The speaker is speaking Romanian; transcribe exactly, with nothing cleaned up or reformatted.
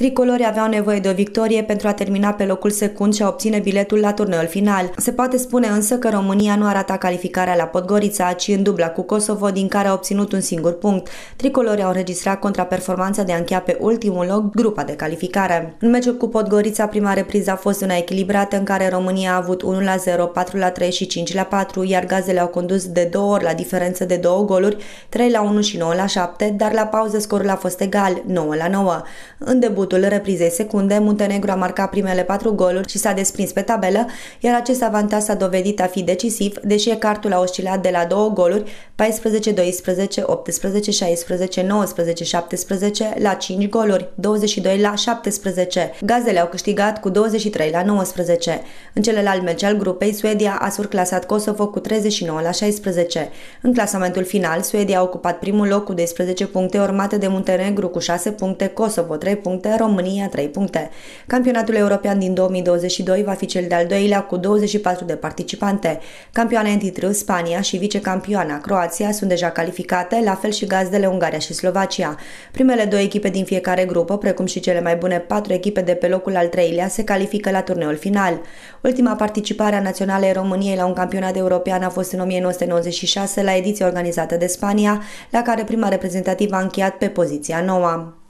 Tricolorii aveau nevoie de o victorie pentru a termina pe locul secund și a obține biletul la turneul final. Se poate spune însă că România nu a ratat calificarea la Podgorița, ci în dubla cu Kosovo, din care a obținut un singur punct. Tricolorii au înregistrat contraperformanța de a încheia pe ultimul loc grupa de calificare. În meciul cu Podgorița, prima repriză a fost una echilibrată, în care România a avut unu la zero, patru la trei și cinci la patru, iar Gazdele au condus de două ori la diferență de două goluri, trei la unu și nouă la șapte, dar la pauză scorul a fost egal, nouă la nouă. În debutul reprizei secunde, Muntenegru a marcat primele patru goluri și s-a desprins pe tabelă, iar acest avantaj s-a dovedit a fi decisiv, deși ecartul a oscilat de la două goluri, paisprezece doisprezece, optsprezece șaisprezece, nouăsprezece șaptesprezece, la cinci goluri, douăzeci și doi la șaptesprezece. Gazdele au câștigat cu douăzeci și trei la nouăsprezece. În celălalt meci al grupei, Suedia a surclasat Kosovo cu treizeci și nouă la șaisprezece. În clasamentul final, Suedia a ocupat primul loc cu doisprezece puncte, urmată de Muntenegru cu șase puncte, Kosovo trei puncte, România trei puncte. Campionatul european din două mii douăzeci și doi va fi cel de-al doilea cu douăzeci și patru de participante. Campioana în titlu, Spania, și vicecampioana, Croația, sunt deja calificate, la fel și gazdele Ungaria și Slovacia. Primele două echipe din fiecare grupă, precum și cele mai bune patru echipe de pe locul al treilea, se califică la turneul final. Ultima participare a naționalei României la un campionat european a fost în o mie nouă sute nouăzeci și șase, la ediția organizată de Spania, la care prima reprezentativă a încheiat pe poziția nouă.